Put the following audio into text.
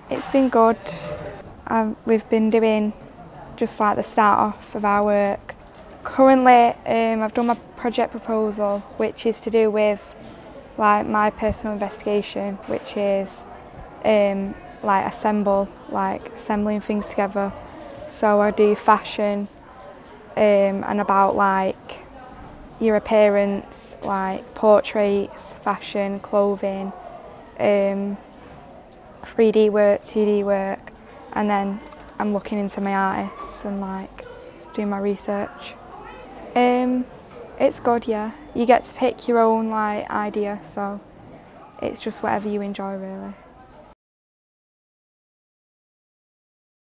It's been good. We've been doing just like the start off of our work. Currently, I've done my project proposal, which is to do with like my personal investigation, which is like assembling things together. So I do fashion and about like your appearance, like portraits, fashion, clothing, 3D work, 2D work, and then I'm looking into my artists and like doing my research. It's good, yeah. You get to pick your own like idea, so it's just whatever you enjoy really.